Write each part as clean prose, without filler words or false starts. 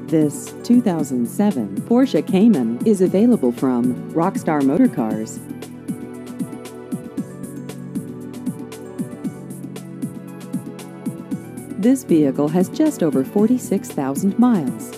This 2007 Porsche Cayman is available from Rockstar Motor Cars. This vehicle has just over 46,000 miles.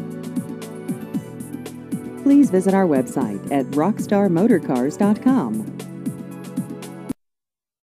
Please visit our website at rockstarmotorcars.com.